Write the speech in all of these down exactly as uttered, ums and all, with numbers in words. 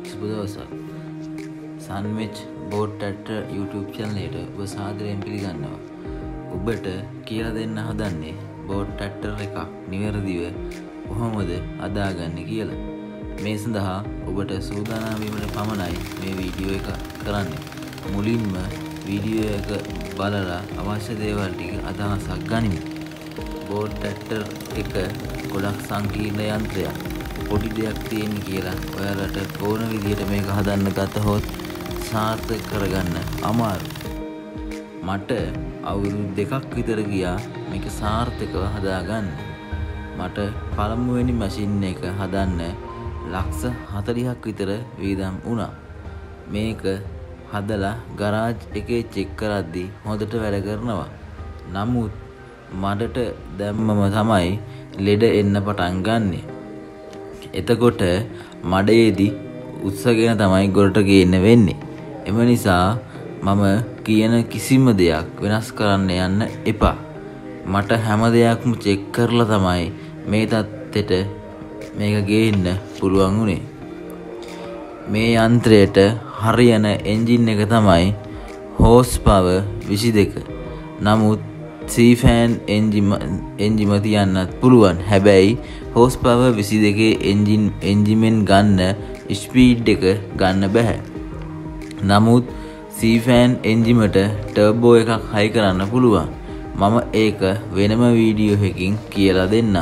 සුබ දවසක්. Sandwich boat tractor YouTube channel එකට ඔබ සාදරයෙන් පිළිගන්නවා. ඔබට කියලා දෙන්න හදන්නේ බෝට් ට්‍රැක්ටර් එකක් නිවැරදිව කොහොමද හදාගන්නේ කියලා. මේ සඳහා ඔබට සූදානම් වීමට පමණයි මේ වීඩියෝ එක කරන්නේ. මුලින්ම වීඩියෝ එක බලලා අවශ්‍ය දේවල් ටික අදහසක් ගනිමු. බෝට් ට්‍රැක්ටර් එක ගොඩක් සංකීර්ණ යන්ත්‍රයක්. පොඩි දෙයක් තියෙන කියලා ඔයාලට ඕන විදිහට මේක හදන්න ගත්තහොත් සාර්ථක කරගන්න අමාරු. මට අවුරුදු දෙකක් විතර ගියා මේක සාර්ථකව හදාගන්න. මට පළමුවෙනි මැෂින් එක හදන්න ලක්ෂ හතළිහක් විතර වේදම් වුණා. මේක හදලා ගරාජ් එකේ චෙක් කරද්දී හොඳට වැඩ කරනවා. නමුත් මඩට දැම්මම තමයි ලෙඩ එන්න පටන් ගන්නෙ. එතකොට මඩයේදී උත්සගෙන තමයි ගොඩට ගේන්න වෙන්නේ. එම නිසා මම කියන කිසිම දෙයක් වෙනස් කරන්න යන්න එපා. මට හැම දෙයක්ම චෙක් කරලා තමයි මේ තත්ත්වෙට මේක ගේන්න පුළුවන් උනේ. මේ යන්ත්‍රයට හරියන එන්ජින් එක තමයි හෝස් පවර් විසි දෙක. නමුත් සීෆෑන් එන්ජිම එන්ජිම තියන්නත් පුළුවන්. හැබැයි හෝස් පවර් විසි දෙකේ එන්ජින් එන්ජිමෙන් ගන්න ස්පීඩ් එක ගන්න බෑ. නමුත් සීෆෑන් එන්ජිමට ටර්බෝ එකක් හයි කරන්න පුළුවන්. මම ඒක වෙනම වීඩියෝ එකකින් කියලා දෙන්නම්.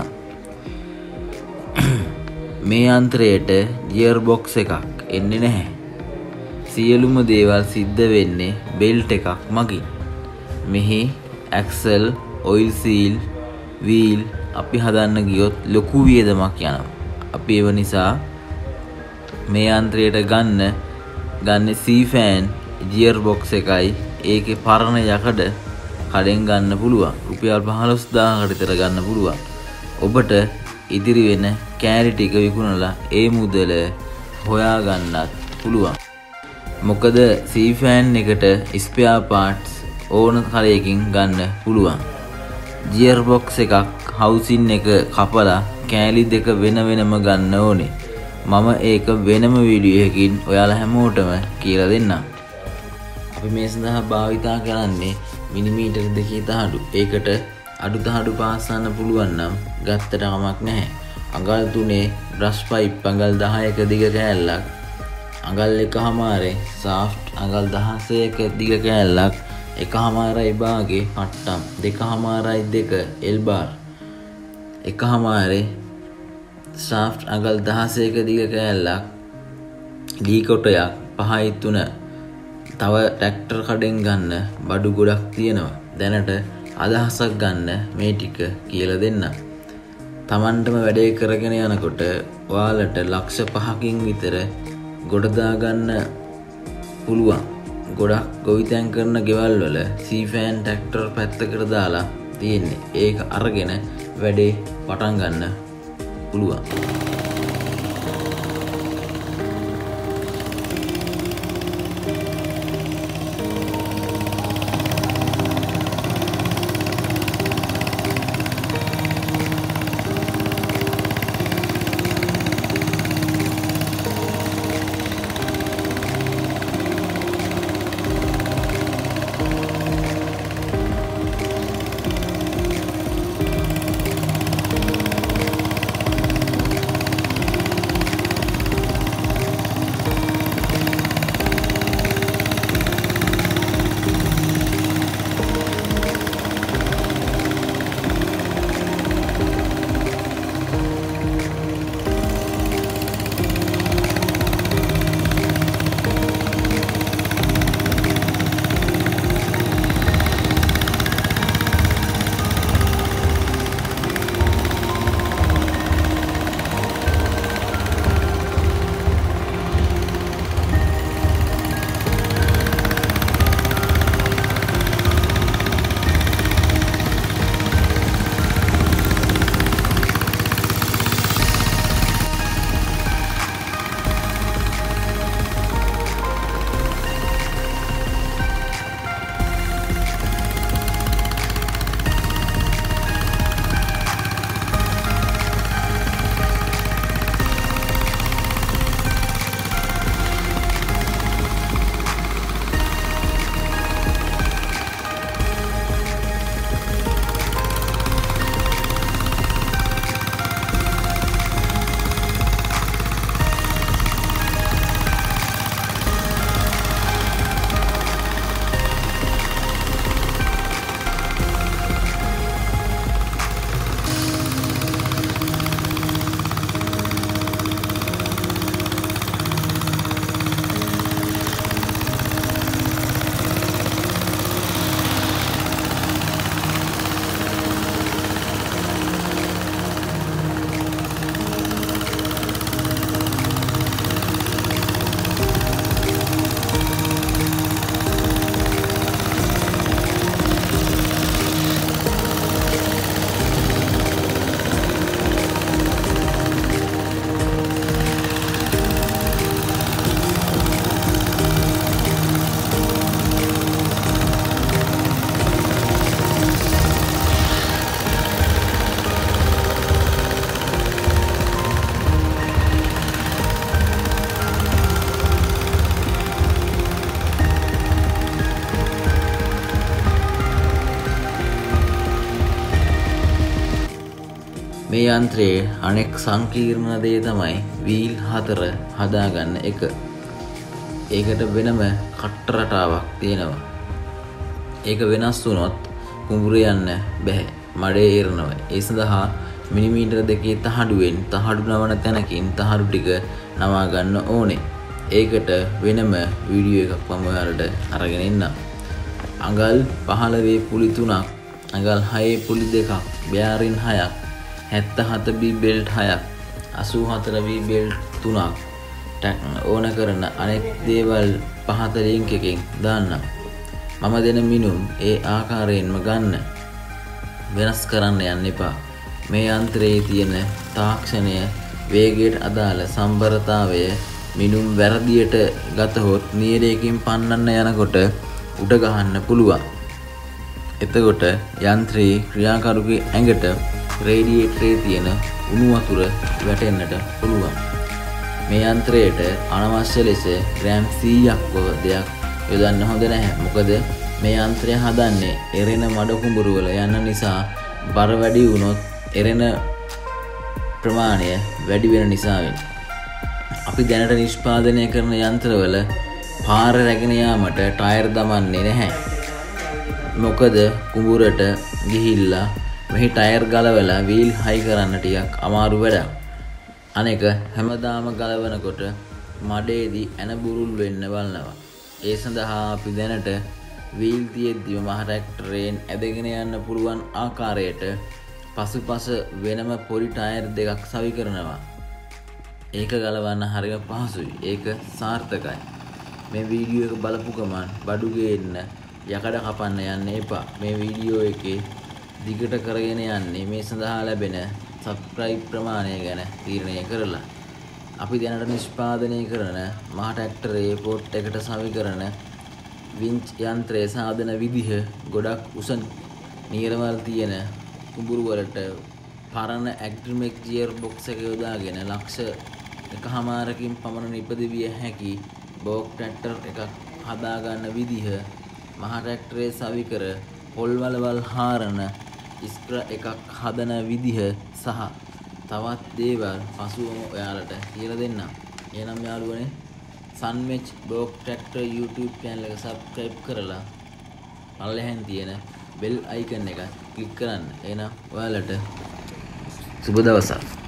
මේ යන්ත්‍රයට ගියර් බොක්ස් එකක් එන්නේ නැහැ. සියලුම දේවල් සිද්ධ වෙන්නේ බෙල්ට් එකක් මගින්. මෙහි ඇක්සල්, ඔයිල් සීල්, වීල් අපි හදන්න ගියොත් ලොකු වියදමක් යනවා. අපි ඒව නිසා මේ යන්ත්‍රයට ගන්න ගන්න සීෆෑන් ගියර් බොක්ස් එකයි ඒකේ පරණ යකඩ කඩෙන් ගන්න පුළුවන්. රුපියල් පහළොස් දාහකට විතර ගන්න පුළුවන්. ඔබට ඉදිරි වෙන කෑලි ටික විකුණලා ඒ මුදල හොයා ගන්නත් පුළුවන්. මොකද සීෆෑන් එකට ස්පෙයා පාර්ට්ස් ඕන කරයකින් ගන්න පුළුවන්. ගියර් බොක්ස් එකක් හවුසින් එක කපලා කෑලි දෙක වෙන වෙනම ගන්න ඕනේ. මම ඒක වෙනම වීඩියෝ එකකින් ඔයාලා හැමෝටම කියලා දෙන්නම්. අපි මේ සඳහා භාවිතා කරන්නේ මිලිමීටර් දෙකේ තහඩු. ඒකට අඩු තහඩු පාස්සන්න පුළුවන් නම් ගත්තට කමක් නැහැ. අඟල් තුනේ බ්‍රෂ් පයිප් අඟල් දහයක දිග කෑල්ලක්, අඟල් එකමාරේ සාෆ්ට් අඟල් දහසයක දිග කෑල්ලක්, එකමාරයි භාගේ පට්ටම්, දෙකමාරයි දෙක එල් බාර්, එකමාරේ සාෆ්ට් අඟල් දහසයක දිග කෑල්ලක්, ලී කොටයක්, පහයි තුන. තව ට්‍රැක්ටර් කඩෙන් ගන්න බඩු ගොඩක් තියෙනවා. දැනට අදහසක් ගන්න මේ ටික කියලා දෙන්නම්. Tamanටම වැඩේ කරගෙන යනකොට ඔයාලට ලක්ෂ පහකින් විතර ගොඩ දාගන්න පුළුවන්. ගොඩක් ගොවිතැන් කරන ගෙවල් වල සීෆෑන් ට්‍රැක්ටර් පැත්තකට දාලා තියෙන්නේ. ඒක අරගෙන වැඩේ පටන් ගන්න පුළුවන්. මේ යන්ත්‍රයේ අනෙක් සංකීර්ණ දේ තමයි වීල් හතර හදාගන්න එක. ඒකට වෙනම කට්ට රටාවක් තියෙනවා. ඒක වෙනස් වුණොත් කුඹුර යන්න බෑ. මඩේ ඉරනවා. ඒ සඳහා මිලිමීටර දෙකේ තහඩුවෙන් තහඩු නවන තැනකින් තහඩු ටික නවා ගන්න ඕනේ. ඒකට වෙනම වීඩියෝ එකක් මම ඔයාලට අරගෙන ඉන්නම්. අඟල් පහළොව පුලි තුනක්, අඟල් හය පුලි දෙකක්, බෑරින් හයක්, හැත්තහත බී බෙල්ට් හයක්, අසූ හතර බී බෙල්ට් තුනක් ඕන කරන අනෙක් දේවල් පහත ලින්ක් එකෙන් දාන්නම්. මම දෙන මිනුම් ඒ ආකාරයෙන්ම ගන්න. වෙනස් කරන්න යන්න එපා. මේ යන්ත්‍රයේ තියෙන තාක්ෂණය, වේගයට අදාළ සම්බරතාවය මිනුම් වැරදියට ගතහොත් නියරයකින් පන්නන්න යනකොට උඩ ගහන්න පුළුවන්. එතකොට යන්ත්‍රයේ ක්‍රියාකරුගේ ඇඟට රේඩියේටරේ තියෙන උණු වතුර වැටෙන්නට පුළුවන්. මේ යන්ත්‍රයට අනවශ්‍ය ලෙස ග්‍රෑම් සීයක් දෙයක් යොදන්න හොඳ නැහැ. මොකද මේ යන්ත්‍රය හදන්නේ එරෙන මඩ කුඹුරු වල යන නිසා බර වැඩි වුණොත් එරෙන ප්‍රමාණය වැඩි වෙන නිසා වෙන්නේ. අපි දැනට නිෂ්පාදනය කරන යන්ත්‍රවල පාර රැගෙන යාමට ටයර් දමන්නේ නැහැ. මොකද කුඹුරට ගිහිල්ලා මෙහි ටයර් ගලවලා වීල් හයි කරන්න ටිකක් අමාරු වැඩක්. අනෙක හැමදාම ගලවනකොට මඩේදී ඇන බුරුල් වෙන්න බලනවා. ඒ සඳහා අපි දැනට වීල් තියෙද්දිම මහ ට්‍රැක්ටරයෙන් ඇදගෙන යන්න පුළුවන් ආකාරයට පසුපස වෙනම පොඩි ටයර් දෙකක් සවි කරනවා. ඒක ගලවන්න හරිම පහසුයි. ඒක සාර්ථකයි. මේ වීඩියෝ එක බලපු ගමන් බඩු ගේන්න යකඩ කපන්න යන්න එපා. මේ වීඩියෝ එකේ දිගට කරගෙන යන්නේ මේ සඳහා ලැබෙන සබ්ස්ක්‍රයිබ් ප්‍රමාණය ගැන තීරණය කරලා. අපි දැනට නිෂ්පාදනය කරන මහ ට්‍රැක්ටරයේ පොට් එකට සවි කරන වින්ච් යන්ත්‍රයේ සාධන විදිහ ගොඩක් උස නියරවල් තියෙන කුඹුරු වලට පරණ ඇග්‍රිමෙක් ගියර් බොක්ස් එක යොදාගෙන ලක්ෂ එකහමාරකින් පමණ ඉපදවිය හැකි බෝක් ට්‍රැක්ටර් එකක් හදාගන්න විදිහ, මහ ට්‍රැක්ටරයේ සවි කර පොල්වලවල් හාරන ඉස්ක්‍ර එකක් හදන විදිහ සහ තවත් දේවල් පසුවම ඔයාලට කියලා දෙන්නම්. එහෙනම් යාළුවනේ, sandwich boat tractor YouTube channel එක subscribe කරලා පල්ලෙහෙන් තියෙන bell icon එක click කරන්න. එහෙනම් ඔයාලට සුබ දවසක්.